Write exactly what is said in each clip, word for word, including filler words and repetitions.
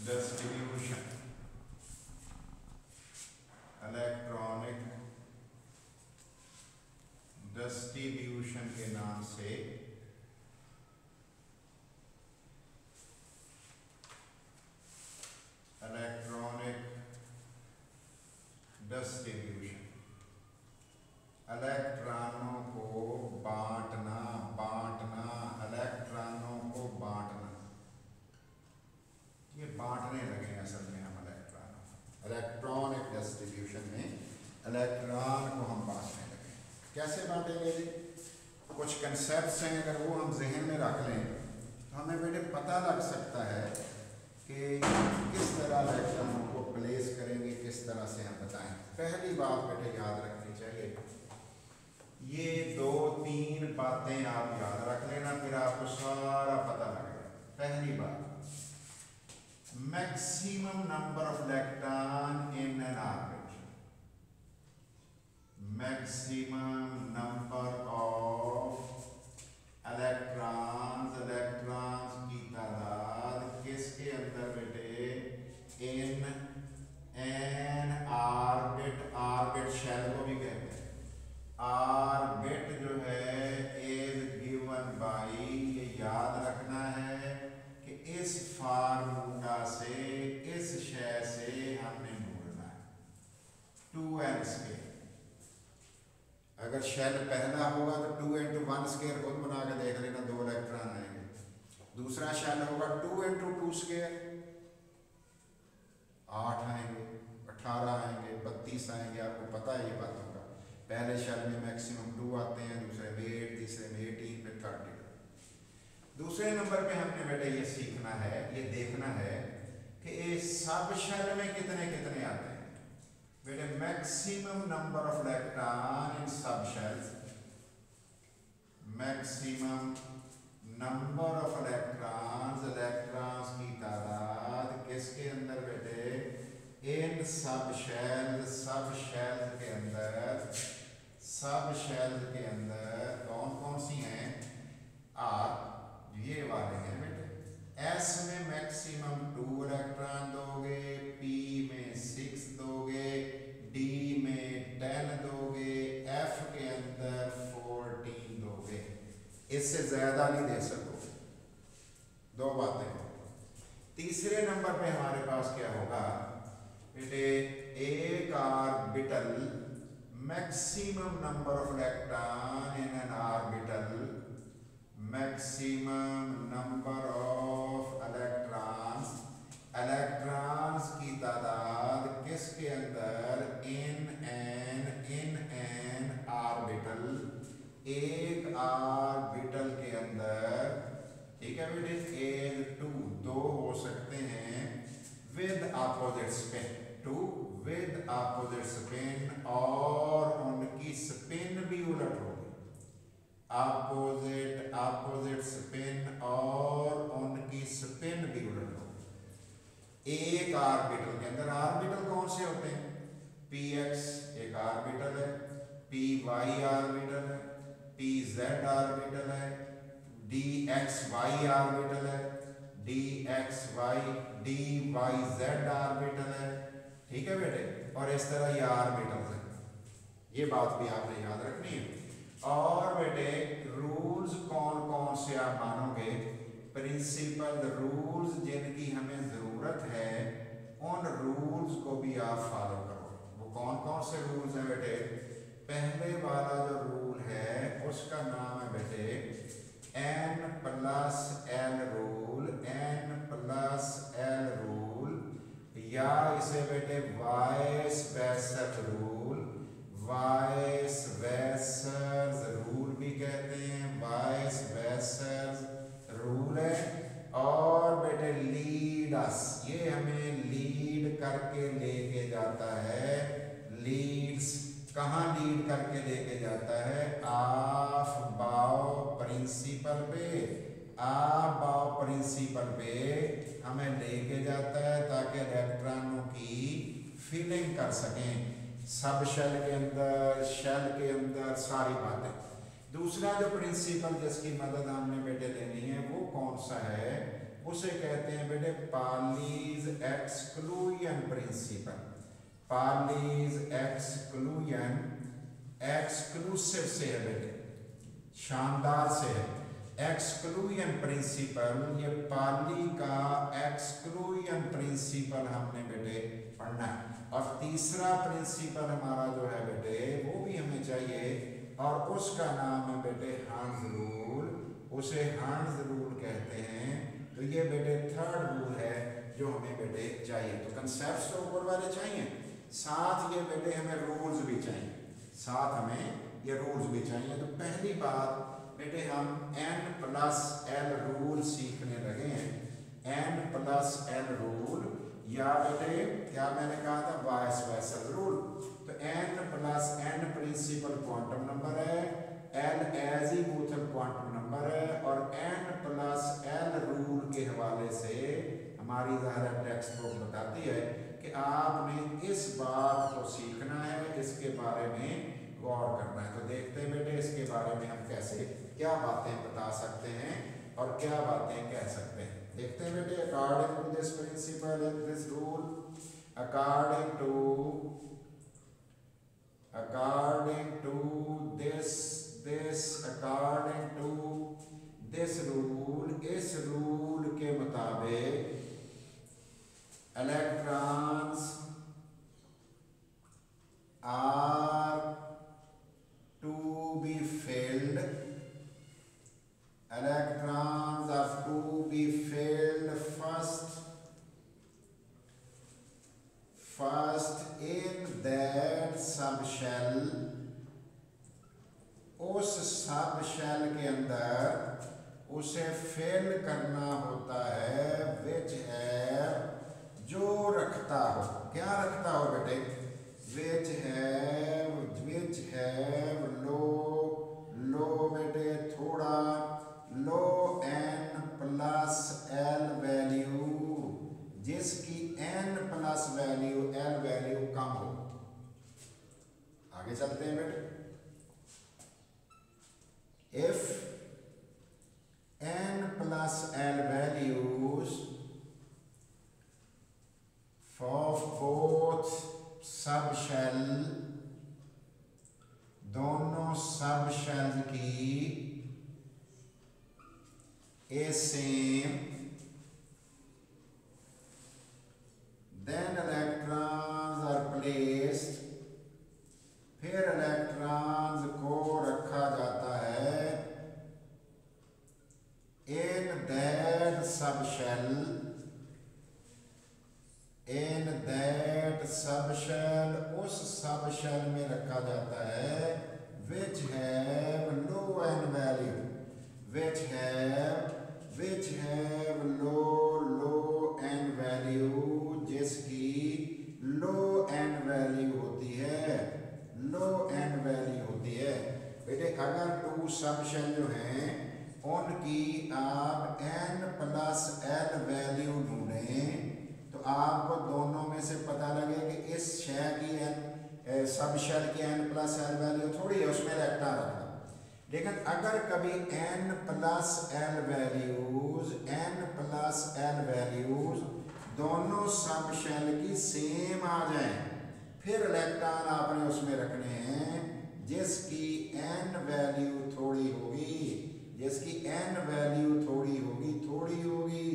Distribution, electronic distribution के नाम से इलेक्ट्रॉनिक डिस्ट्रीब्यूशन, इलेक्ट्रॉनों को बांटना बांटना इलेक्ट्रॉनों को बांटना, ये बांटने लगे असल में हम इलेक्ट्रॉनों, इलेक्ट्रॉनिक डिस्ट्रीब्यूशन में इलेक्ट्रॉन को हम बांटने लगे। कैसे बांटेंगे जी? कुछ कंसेप्ट्स हैं, अगर वो हम जहन में रख लें तो हमें बेटे पता लग सकता है कि किस तरह इलेक्ट्रॉनों को प्लेस करेंगे, किस तरह से हम बताएं। पहली बात बेटे याद रखनी चाहिए, ये दो तीन बातें आप याद रख लेना, फिर आपको सारा पता लगेगा। पहली बात, maximum number of electron in n orbit, maximum number of electrons, electrons की तादाद किसके अंदर बेटे? In n orbit, orbit shell को भी कहते हैं। ऑर्बिट जो है इज गिवन बाई, ये याद रखना है कि इस फार्मूला से, इस शय से हमने ढूंढना है टू एन स्केयर। अगर शेल पहला होगा तो टू इंटू वन स्केयर खुद बना के देख लेना, दो इलेक्ट्रॉन आएंगे। दूसरा शेल होगा टू इंटू टू स्केयर, आठ आएंगे, अठारह आएंगे, बत्तीस आएंगे, आपको पता है ये बातों का। पहले शेल में मैक्सिमम टू आते हैं, दूसरे में एट, तीसरे में एटीन, फिर थर्टी। दूसरे नंबर पे हमने बेटे ये सीखना है, ये देखना है कि इस सब शेल में कितने कितने आते हैं बेटे। Maximum number of electron in subshells, maximum number of electrons, electrons की तादाद किसके अंदर बेटे? इन सब शेल्स, सब शेल्स के अंदर, सब शेल्स के अंदर कौन कौन सी हैं? आर, ये वाले हैं बेटे। एस में मैक्सिमम टू इलेक्ट्रॉन दोगे, पी में सिक्स दोगे, डी में टेन दोगे, एफ के अंदर फोर्टीन दोगे, इससे ज्यादा नहीं दे सकोगे। दो बातें। तीसरे नंबर पे हमारे पास क्या होगा बेटे? एक orbital, maximum number of electron in N orbital, maximum number of electrons, electrons की तादाद किसके अंदर? In n, in N orbital, एक ऑर्बिटल के अंदर, ठीक है बेटे। एक टू, दो हो सकते हैं with opposite spin, two with opposite spin, और उनकी स्पिन भी उलट होगी। ऑपोजिट, ऑपोजिट स्पिन और उनकी स्पिन भी उलट होगी एक ऑर्बिटल के अंदर। ऑर्बिटल कौन से होते हैं? पी एक्स एक ऑर्बिटल है, पी वाई ऑर्बिटल है, पी जेड ऑर्बिटल है, डी एक्स वाई ऑर्बिटल है, D X Y, D Y Z orbital है, ठीक है बेटे। और इस तरह ये ऑर्बिटल्स हैं, ये बात भी आपने याद रखनी है। और बेटे रूल्स कौन कौन से आप मानोगे? प्रिंसिपल रूल्स जिनकी हमें जरूरत है, उन रूल्स को भी आप फॉलो करो। वो कौन कौन से रूल्स हैं बेटे? पहले वाला जो रूल है उसका नाम है बेटे N plus L rule, N plus L rule, या इसे बेटे vice versa rule, vice versa rule भी कहते हैं, वाइस वर्सा रूल है। और बेटे लीड अस, ये हमें लीड करके लेके जाता है, लीड्स कहाँ लीड करके लेके जाता है? ऑफ बाउ प्रिंसिपल पे, ऑफ बाउ प्रिंसिपल पे हमें लेके जाता है ताकि इलेक्ट्रॉनों की फिलिंग कर सकें सब शेल के अंदर, शेल के अंदर, सारी बातें। दूसरा जो प्रिंसिपल जिसकी मदद हमने बेटे लेनी है वो कौन सा है? उसे कहते हैं बेटे Pauli's exclusion principle. Pauli's exclusion exclusive से है बेटे, शानदार से है। एक्सक्लूजन प्रिंसिपल, ये पाली का एक्सक्लूजन प्रिंसिपल हमने बेटे पढ़ना है। और तीसरा प्रिंसिपल हमारा जो है बेटे वो भी हमें चाहिए और उसका नाम है बेटे हार्न्स रूल, उसे हार्न्स रूल कहते हैं। तो ये बेटे थर्ड रूल है जो हमें बेटे चाहिए। तो कंसेप्ट्स तो ऊपर वाले चाहिए, साथ ये बेटे हमें रूल्स भी चाहिए, साथ हमें ये रूल्स भी चाहिए। तो पहली बात बेटे हम n प्लस एल रूल सीखने लगे हैं। n प्लस एल रूल या बेटे क्या मैंने कहा था वाइस वर्सा रूल। तो n plus N principal quantum number है, l एजीमुथल क्वांटम नंबर है और n प्लस एल रूल के हवाले से हमारी ज़ाहिर टेक्स्ट बुक बताती है कि आपने इस बात को सीखना है, इसके बारे में गौर करना है। तो देखते हैं बेटे इसके बारे में हम कैसे क्या बातें बता सकते हैं और क्या बातें कह सकते हैं। देखते हैं बेटे according to this principle this rule, according to according to this this according to this rule, इस रूल के मुताबिक electrons are to be filled, electrons are to be filled first first in that subshell, उस sub shell के अंदर उसे fill करना होता है विच है जो रखता हो, क्या रखता हो बेटे, विच है विच है लो लो बेटे थोड़ा low n plus L value, जिसकी n plus value l value कम हो। आगे चलते हैं बेटे। If n plus l values for both sub shell, दोनों सब शेल की a same, then electrons are placed, फिर इलेक्ट्रॉन्स को रखा जाता है in that sub shell, in that sub shell, उस सब शेल में रखा जाता है which have low N value, which have which have low low N value, जिसकी लो एन वैल्यू होती है, लो एन वैल्यू होती है। बेटे अगर टू सब शेल जो हैं उनकी आप n प्लस एल वैल्यू ढूंढें तो आपको दोनों में से पता लगे कि इस शेल की एन सब शेल की n प्लस एल वैल्यू थोड़ी है, उसमें इलेक्ट्रॉन रखना। लेकिन अगर कभी n plus L values n plus L values दोनों सब शेल की सेम आ जाए, फिर इलेक्ट्रॉन आपने उसमें रखने हैं जिसकी n वैल्यू थोड़ी होगी, जिसकी n वैल्यू थोड़ी होगी थोड़ी होगी।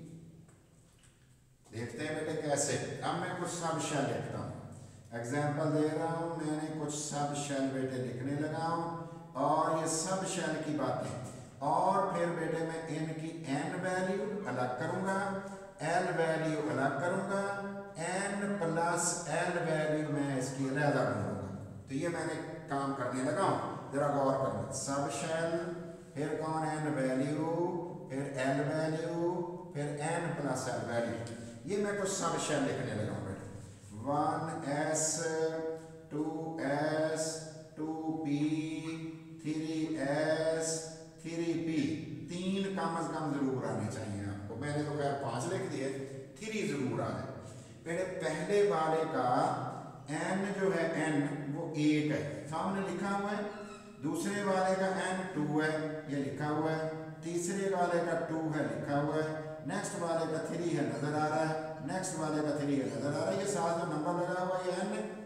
देखते हैं बेटे कैसे। अब मैं कुछ सब शेल लिखता हूँ, एग्जाम्पल दे रहा हूँ, मैंने कुछ सब शेल बेटे लिखने लगा हूँ और ये सब शेल की बातें, और फिर बेटे मैं इनकी n वैल्यू अलग करूँगा, l वैल्यू अलग करूँगा, n प्लस l वैल्यू मैं इसकी अलग ढूंढूंगा। तो ये मैंने काम करने लगा हूँ, जरा गौर करना। सब शेल, फिर कौन n वैल्यू, फिर l वैल्यू, फिर n प्लस l वैल्यू, ये मैं कुछ सब शेल लिखने लगा हूँ बेटे। One S, two S, two P, three S, three P, तीन कम अज कम जरूर आने चाहिए आपको। मैंने तो खैर पांच लिख दिए, थ्री जरूर आ जाए बेटे। पहले वाले का n जो है n वो एक है, सामने लिखा हुआ है। दूसरे वाले का n टू है, ये लिखा हुआ है। तीसरे वाले का टू है, लिखा हुआ है। नेक्स्ट वाले का थ्री है नजर आ रहा है, नेक्स्ट वाले का थ्री है नजर आ रहा है, ये साथ जो नंबर लगा हुआ ये एन है,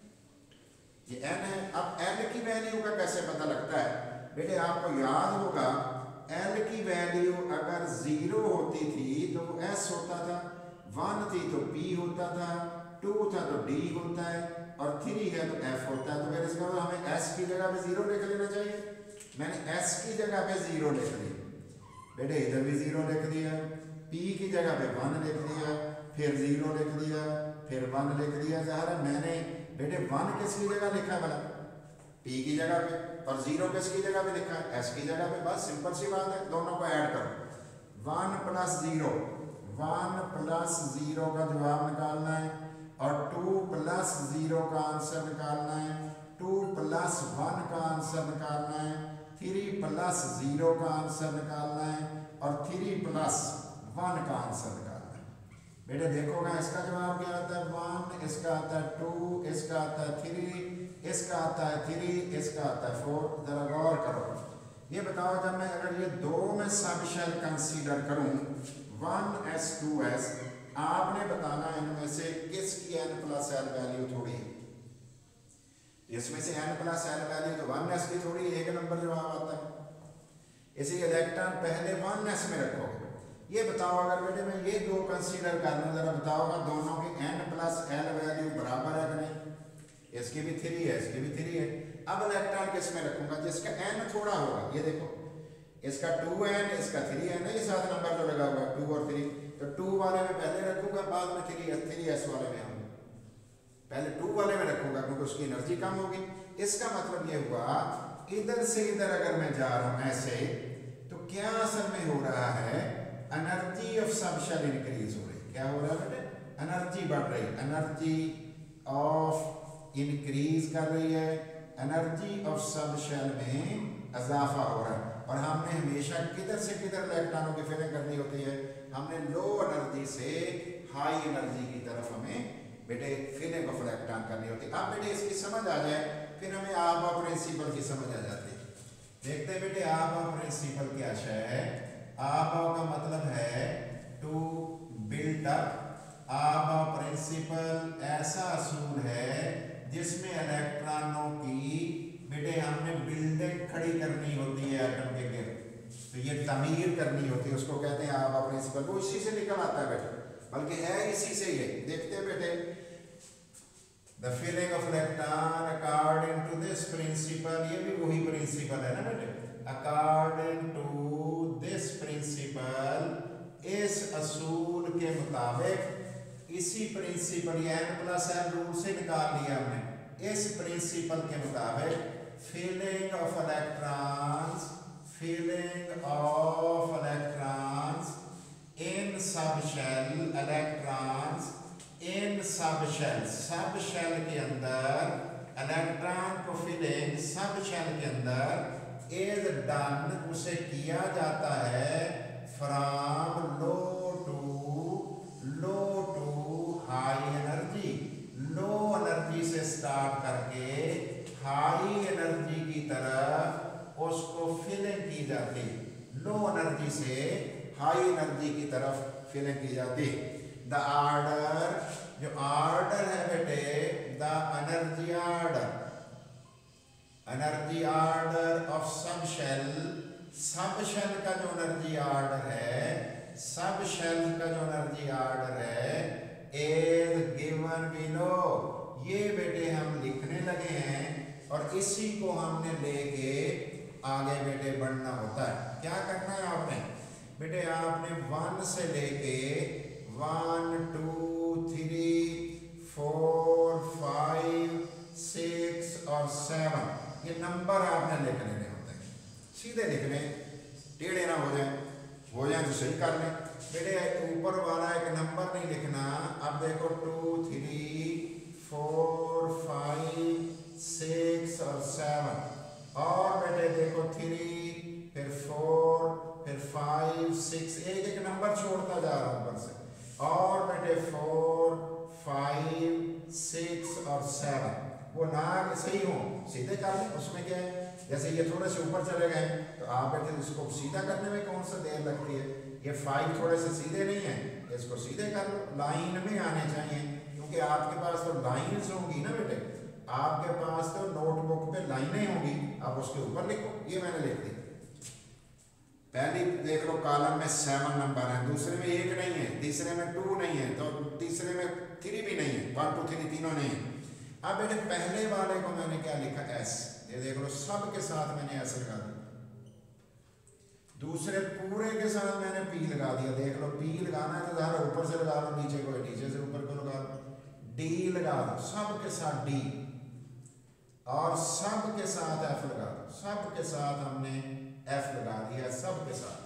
ये एन है। अब एल की वैल्यू का कैसे पता लगता है बेटे, आपको याद होगा एल की वैल्यू अगर जीरो होती थी तो एस होता था, वन थी तो पी होता था, टू था तो डी होता है, और थ्री है तो एफ होता है। तो फिर इसका मतलब हमें एस की जगह पे जीरो लिख लेना चाहिए। मैंने एस की जगह पे जीरो लिख दिया बेटे, इधर भी जीरो लिख दिया, पी की जगह पे वन लिख दिया, फिर जीरो लिख दिया, फिर वन लिख दिया। ज़ाहिर मैंने बेटे वन किसकी जगह लिखा है भला, पी की जगह पे, और जीरो किसकी जगह पे लिखा है, एस की जगह पे। बस सिंपल सी बात है, दोनों को ऐड करो, one plus zero, one plus zero का जवाब निकालना है, और टू प्लस जीरो का आंसर निकालना है, टू प्लस वन का आंसर निकालना है, थ्री प्लस जीरो का आंसर निकालना है, और थ्री प्लस वन का आंसर निकालना है। बेटे देखोगा इसका जवाब क्या आता है, वन, इसका आता है टू, इसका आता है थ्री, इसका आता है थ्री, इसका आता है फोर। जरा गौर करो, ये बताओ जब मैं अगर ये दो में सब शेल कंसीडर करूं, वन एस टू एस, आपने बताना इनमें से किसकी एन प्लस एल वैल्यू थोड़ी है। इसमें से एन प्लस एल वैल्यू तो वन एस की थोड़ी, एक नंबर जवाब आता है। इसी इलेक्ट्रॉन पहले वन एस में रखोगे। ये बताओ अगर बेटे मैं ये दो कंसीडर कर लूं, जरा बताओगा दोनों की एन प्लस एल वैल्यू बराबर है कि नहीं। इसकी भी थ्री है, इसकी भी थ्री है। अब इलेक्ट्रॉन किस में रखूंगा, जिसका एन थोड़ा होगा। ये देखो इसका टू एन, इसका थ्री एन है, ये सात नंबर जो लगा हुआ है टू और थ्री, तो टू वाले में पहले रखूंगा, बाद में थ्री एस थ्री एस वाले में हम पहले टू वाले में रखूंगा क्योंकि उसकी एनर्जी कम होगी। इसका मतलब ये हुआ इधर से इधर अगर मैं जा रहा हूं ऐसे, तो क्या असल में हो रहा है, energy of sub shell increase हो रही। क्या हो रहा है बेटे, एनर्जी बढ़ रही, एनर्जी ऑफ इंक्रीज कर रही है, एनर्जी ऑफ सब शेल में इजाफा हो रहा है। और हमने हमेशा किधर से किधर इलेक्ट्रॉनों की फिलिंग करनी होती है, हमने लो एनर्जी से हाई एनर्जी की तरफ हमें बेटे फिलिंग ऑफ इलेक्ट्रॉन करनी होती है। अब बेटे इसकी समझ आ जाए, फिर हमें आबा प्रिंसिपल की समझ आ जाती है। देखते हैं बेटे आबा प्रिंसिपल क्या है। आबा का मतलब है to build up. Aufbau principle ऐसा असूल है जिसमें इलेक्ट्रॉनों की बेटे हमने बिल्डिंग खड़ी करनी होती है एटम के गिर्द, तो ये तमीर करनी होती है, उसको कहते हैं आबा प्रिंसिपल। वो इसी से निकल आता है बेटे, बल्कि है इसी से ये। देखते हैं बेटे, the filling of electron according to this principle, ये भी वही प्रिंसिपल है ना बेटे। अकॉर्डिंग टू दिस प्रिंसिपल, इस असूल के मुताबिक, इसी principle N plus N rule से निकाल लिया हमने, इस प्रिंसिपल के मुताबिक filling of electrons, filling of electrons in sub shell, electrons in sub shell, sub shell के अंदर इलेक्ट्रॉन को फिलिंग सब शेल के अंदर इज डन, उसे किया जाता है from low to low to high energy. Low energy से स्टार्ट करके हाई एनर्जी की तरफ उसको फिलिंग की जाती, लो एनर्जी से हाई एनर्जी की तरफ फिलिंग की जाती। द आर्डर, जो आर्डर है बेटे, the energy order, energy order of sub shell, sub shell का जो एनर्जी आर्डर है, सब शेल का जो एनर्जी आर्डर है, इज गिवन बिलो। ये बेटे हम लिखने लगे हैं और इसी को हमने लेके आगे बेटे बढ़ना होता है। क्या करना है आपने बेटे, आपने वन से लेके one two three four five six और सेवन, ये नंबर आपने लिख लेने होते हैं। सीधे लिखने, टेढ़े ना हो जाए, हो जाए तो सही कर लें बेटे। ऊपर वाला एक नंबर नहीं लिखना। अब देखो two three four five six और सेवन, और बेटे देखो थ्री, फिर फोर, फिर फाइव सिक्स, एक एक नंबर छोड़ता जा रहा हूं ऊपर से, और बेटे फोर फाइव सिक्स और सेवन, वो ना सही हो सीधे कर लें, उसमें क्या है। जैसे ये थोड़े से ऊपर चले गए तो आप बेटे इसको सीधा करने में कौन सा देर लगती है, ये फाइव थोड़े से सीधे नहीं है, इसको सीधे कर लो, लाइन में आने चाहिए, क्योंकि आपके पास तो लाइंस होंगी ना बेटे, आपके पास तो नोटबुक पे लाइनें होंगी, आप उसके ऊपर लिखो। ये मैंने लिख दी। पहली देख लो कॉलम में सेवन नंबर है, दूसरे में एक नहीं है, तीसरे में टू नहीं है, तो तीसरे में थ्री भी नहीं है, वन टू थ्री तीनों नहीं है। अब बेटे पहले वाले को मैंने क्या लिखा, एस, ये देख लो सब के साथ मैंने एस लगा दिया, दूसरे पूरे के साथ मैंने पी लगा दिया। देख लो पी लगाना है तो ज़रा ऊपर से लगा लो, नीचे को नीचे से ऊपर को लगा लो, डी लगा दो सब के साथ डी, और सब के साथ एफ लगा दो, सब के साथ हमने एफ लगा दिया, सब के साथ।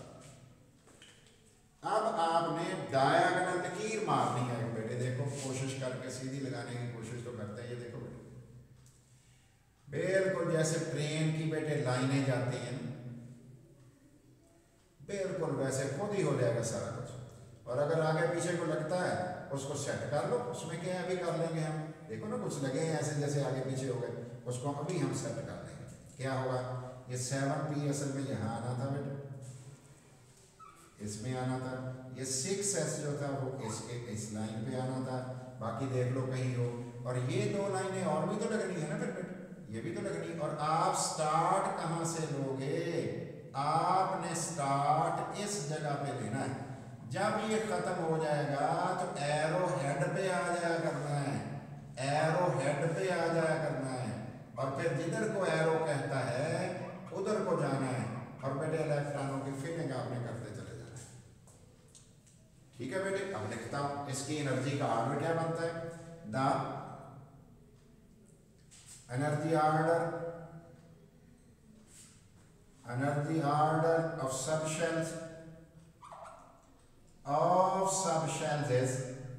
अब आपने डायगोनल लकीर मारनी है बेटे, देखो कोशिश करके सीधी लगाने की कोशिश तो करते हैं, ये देखो बेटे बिल्कुल जैसे ट्रेन की बेटे लाइनें जाती हैं, बिल्कुल वैसे खुद ही हो जाएगा सारा कुछ। और अगर आगे पीछे को लगता है उसको सेट कर लो, उसमें क्या है अभी कर लेंगे हम, देखो ना कुछ लगे हैं ऐसे जैसे आगे पीछे हो गए, उसको अभी हम सेट कर लेंगे। क्या होगा, ये सेवन पी असल में यहाँ आना था बेटा, इसमें आना था, ये सिक्स एस जो था वो इसके इस लाइन पे आना था, बाकी देख लो कहीं हो। और ये दो लाइनें और भी तो लगनी है ना फिर बेटा, ये भी तो लगनी। और आप स्टार्ट कहाँ से लोगे, आपने स्टार्ट इस जगह पे लेना है, जब ये खत्म हो जाएगा तो एरो हेड पे आ जाया करना है, एरो हेड पे आ जाया करना है, और फिर जिधर को एरो कहता है उधर को जाना है, और बेटे इलेक्ट्रॉनों की फिलिंग आपने करते चले जाना है। ठीक है बेटे, अब लिखता हूं इसकी एनर्जी का ऑर्डर क्या बनता है, the energy order energy order of sub shells of sub shells is,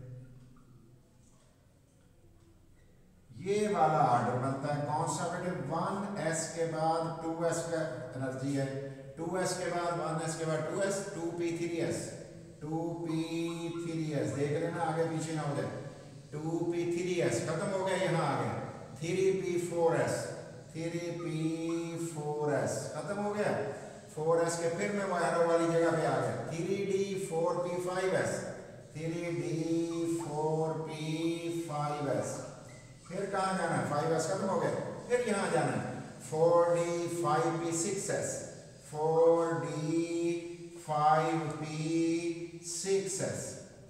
ये वाला ऑर्डर बनता है कौन सा बेटे, वन एस के बाद टू एस का एनर्जी है, टू एस के बाद वन एस के बाद two S, two P three S, two P three S, देख लेना आगे पीछे ना हो जाए, टू पी थ्री एस खत्म हो गया, यहाँ आ गया three P four S, three P four S खत्म हो गया, फोर एस के फिर मैं वो एरो वाली जगह पे आ गया, three D four P five S, three D four P five S, फिर कहाँ जाना है, फाइव एस खत्म हो गया, फिर यहाँ जाना है four D five P six S, four D five P six S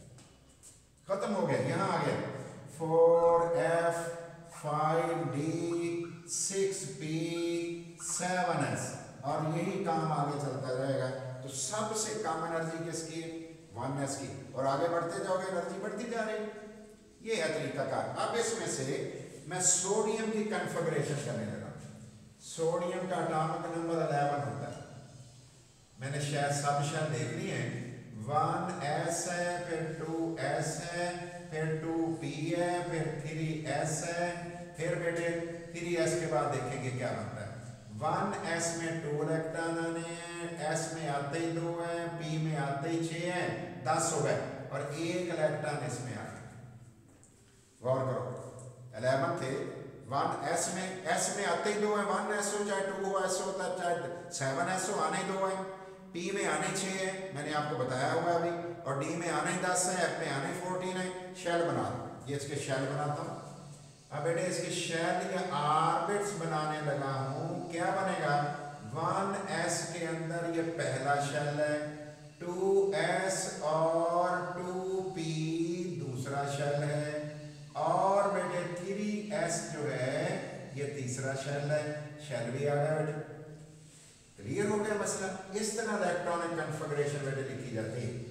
खत्म हो गया, यहाँ आ गया four F five D six P seven S, और यही काम आगे चलता रहेगा। तो सबसे कम एनर्जी किसकी, वन एस की, और आगे बढ़ते जाओगे एनर्जी बढ़ती जा रही, ये है तरीकाकार। अब इसमें से मैं सोडियम की कन्फिगरेशन करने लगा। सोडियम का एटॉमिक नंबर इलेवन होता है, मैंने शायद सब शेल देख ली है, वन एस है, फिर टू एस है, फिर टू पी है, फिर थ्री एस है, फिर बेटे थ्री एस के बाद देखेंगे क्या बनता है। वन एस में टू इलेक्ट्रॉन आने हैं, एस में आते ही दो है, पी में आते ही छः हैं, दस हो गए, और एक इलेक्ट्रॉन इसमें आ गया। गौर करो इलेवन थे, वन एस में, एस में आते ही दो है, वन एस हो चाहे टू हो एस हो चाहे सेवन एस हो, आने दो है, पी में आने छः है, मैंने आपको बताया हुआ अभी, और डी में आने दस है, एफ में आने फोर्टीन है। शेल बना दो, ये इसके शेल बनाता हूँ। अब बेटे इसके शेल या ऑर्बिट्स बनाने लगा हूँ, क्या बनेगा, वन एस के अंदर ये पहला शेल है, टू एस और टू पी दूसरा शेल है, और बेटे थ्री एस जो है ये तीसरा शेल है। शेल भी आ गया बेटे, क्लियर हो गया मसला। इस तरह इलेक्ट्रॉनिक कन्फिगरेशन बेटे लिखी जाती है।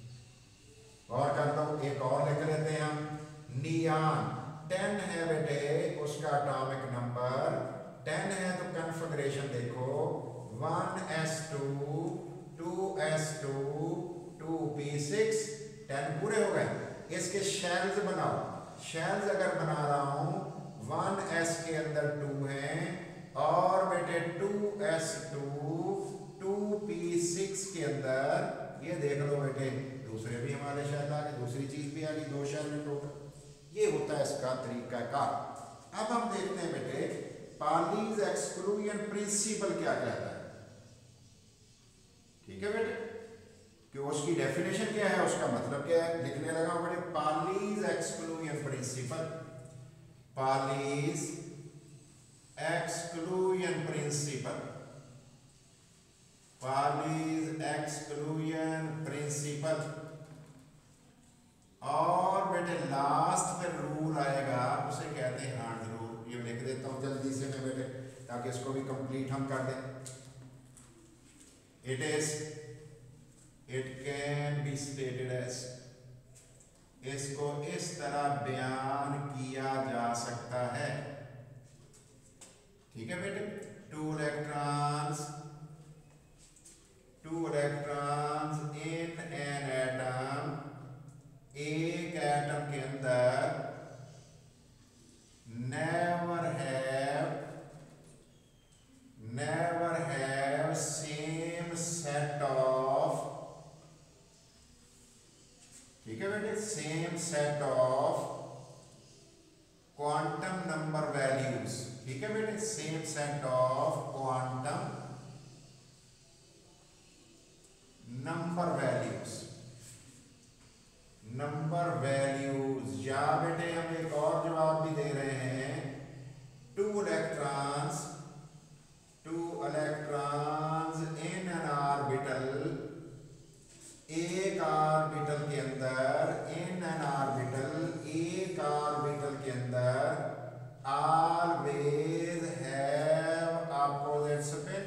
और कर लो, एक और लिख लेते हैं हम, नियॉन टेन है बेटे, उसका एटॉमिक नंबर टेन है, तो कन्फिगरेशन देखो, one S two, two S two, two P six, ten पूरे हो गए। इसके शेल्स बनाओ, शेल्स अगर बना रहा हूं, वन एस के अंदर टू है, और बेटे two S two, two P six के अंदर ये देख लो बेटे दूसरे भी हमारे शेल आ गए, दूसरी चीज भी आ गई, दो शेल में टोटल। ये होता है इसका तरीका कार। अब हम देखते हैं बेटे पालीज एक्सक्लूजन प्रिंसिपल क्या कहता है। ठीक है बेटे, कि उसकी डेफिनेशन क्या है, उसका मतलब क्या है, लिखने लगा बड़े Pauli's exclusion principle. Pauli's exclusion principle, Pauli's exclusion principle. और बेटे लास्ट में रूल आएगा, उसे कहते हैं हार्ड रूल। ये लिख देता हूं जल्दी से मैं बेटे, ताकि इसको भी कंप्लीट हम कर दें। It is it can be stated as, इसको इस तरह बयान किया जा सकता है, ठीक है बेटे। Two electrons two electrons in an atom, एक एटम के अंदर never have never have same set of, ठीक है बेटे, same set of quantum number values, ठीक है बेटे, same set of quantum number values, number values. या बेटे हम एक और जवाब भी दे रहे हैं, two electrons two electrons in N orbital, एक ऑर्बिटल के अंदर, इन एन ऑर्बिटल, एक ऑर्बिटल के अंदर always have opposite spin,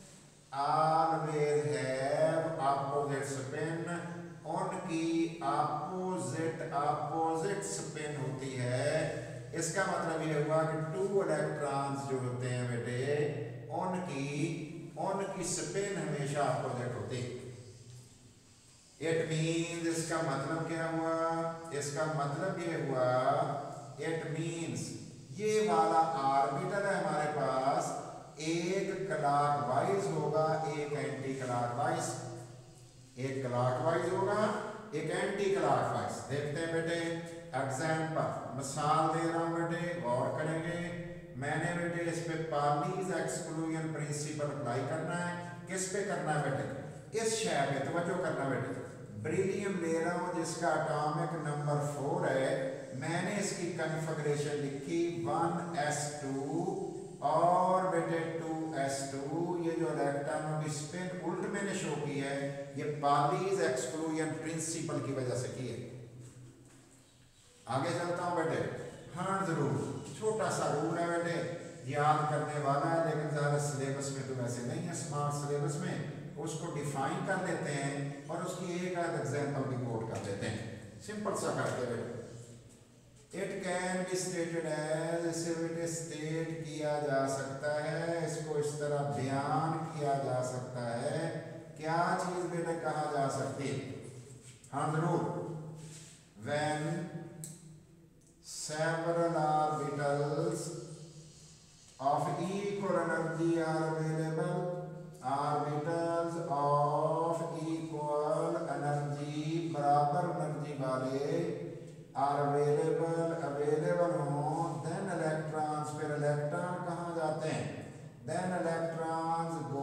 always have opposite spin, उनकी ऑपोजिट ऑपोजिट स्पिन होती है। इसका मतलब ये हुआ कि टू इलेक्ट्रॉन्स जो होते हैं बेटे, उनकी उनकी स्पिन हमेशा ऑपोजिट होती है। इट मीन्स, इसका मतलब क्या हुआ, इसका मतलब ये हुआ, इट मीन्स ये वाला ऑर्बिटल है हमारे पास, एक क्लॉकवाइज होगा, एक एंटी क्लॉकवाइज, एक क्लॉकवाइज होगा, एक एंटी क्लॉकवाइज। देखते हैं बेटे एग्जांपल, मिसाल दे रहा हूं बेटे, गौर करेंगे। मैंने बेटे इस पे पालीज एक्सक्लूजन प्रिंसिपल अप्लाई करना है। किस पे करना है बेटे, इस शय पे तवज्जो करना बेटे। बेरिलियम ले रहा हूं जिसका एटॉमिक नंबर फोर है, मैंने इसकी कन्फिगरेशन लिखी वन एस टू और बेटे टू एस टू। ये जो इलेक्ट्रॉनों की स्पिन उल्ट मैंने शो की है, ये पालीज एक्सक्लूजन प्रिंसिपल की वजह से की है। आगे चलता हूं बेटे, हार्ड रूल, छोटा सा रूल है बेटे, याद करने वाला है, लेकिन ज्यादा सिलेबस में तो वैसे नहीं है, स्मार्ट सिलेबस में उसको डिफाइन कर लेते हैं और उसकी एक आध एग्जांपल भी कोट कर देते हैं, सिंपल सा करते हुए। It can be stated as, इसे बेटे स्टेट किया जा सकता है, इसको इस तरह बयान किया जा सकता है। क्या चीज बेटे कहा जा सकती है, हाँ जरूर, when several orbitals of equal energy are available, orbitals of equal energy, बराबर एनर्जी वाले are available, available हो, then electrons, फिर इलेक्ट्रॉन कहाँ जाते हैं, then electrons go,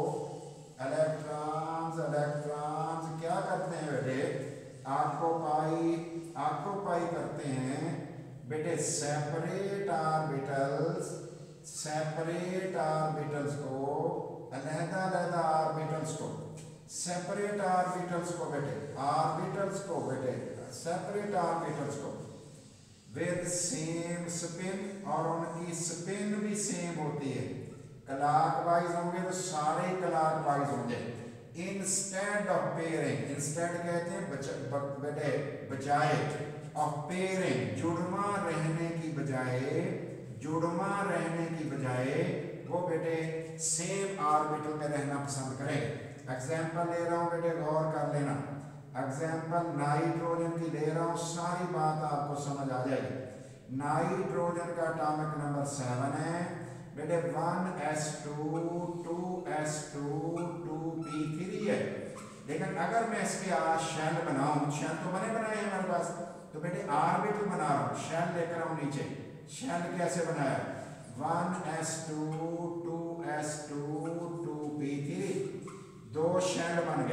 electrons, electrons क्या करते हैं बेटे, ऑक्यूपाई ऑक्यूपाई करते हैं बेटे सेपरेट ऑर्बिटल्स, सेपरेट ऑर्बिटल्स को, अलहदा अलहदा ऑर्बिटल्स को, सेपरेट ऑर्बिटल्स को बेटे, ऑर्बिटल्स को बेटे, सेपरेट ऑर्बिटल्स को विद सेम स्पिन, और उनकी स्पिन भी सेम होती है। क्लॉकवाइज होंगे तो सारे क्लॉकवाइज होंगे। इंस्टेड ऑफ पेयरिंग, इंस्टेड कहते हैं बेटे बजाय, ऑफ पेयरिंग जुड़वा रहने की बजाय, जुड़वा रहने की बजाय वो बेटे सेम ऑर्बिटल में रहना पसंद करें। एग्जांपल ले रहा हूं बेटे, गौर कर लेना। एग्जांपल नाइट्रोजन की ले रहा हूं, सारी बात आपको समझ आ जाएगी। नाइट्रोजन का एटॉमिक नंबर सेवन है बेटे, one S two, two S two, two P three है। लेकिन अगर मैं इसके आज शेल बनाऊं, शेल तो बने बनाए हैं हमारे पास, तो बेटे ऑर्बिटल बना रहा हूं, शेल लेकर आऊं नीचे। शेल कैसे बनाया, one S two, two S two, two P three, दो शेल बन गए।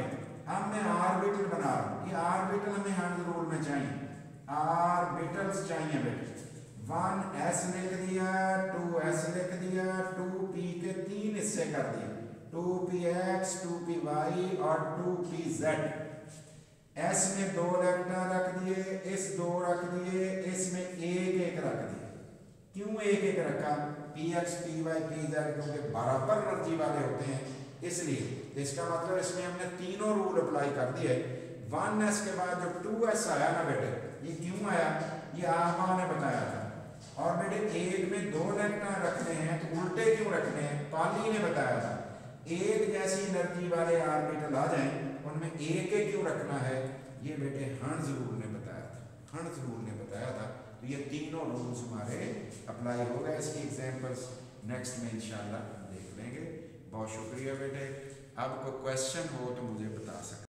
अब मैं ऑर्बिटल बना रहा हूँ, ये ऑर्बिटल हमें हंड्स रूल में चाहिए, ऑर्बिटल्स चाहिए बेटे। वन एस लिख दिया, टू एस लिख दिया, टू पी के तीन हिस्से कर दिए, two P X, two P Y और टू पी जेड। एस में दो इलेक्ट्रॉन रख दिए, इस दो रख दिए, इसमें एक एक रख दिए। क्यों एक एक रखा? P X, P Y, P Z क्योंकि बराबर एनर्जी वाले होते हैं, इसलिए। इसका मतलब इसमें हमने तीनों रूल अप्लाई कर दिए। वन एस के बाद जो टू एस आया ना बेटे, ये क्यों आया? ये आमा ने बताया था। और बेटे एक में दो इलेक्ट्रॉन रखने हैं तो उल्टे क्यों रखने हैं? पाली ने बताया था। एक जैसी एनर्जी वाले ऑर्बिटल आ जाएं, उनमें एक एक क्यों रखना है? ये बेटे हंड्स रूल ने बताया था, हंड्स रूल ने बताया था। तो ये तीनों रूल्स हमारे अप्लाई हो गए। इसकी एग्जांपल्स नेक्स्ट में इंशाल्लाह देख लेंगे। बहुत शुक्रिया बेटे। अब कोई क्वेश्चन हो तो मुझे बता सकते।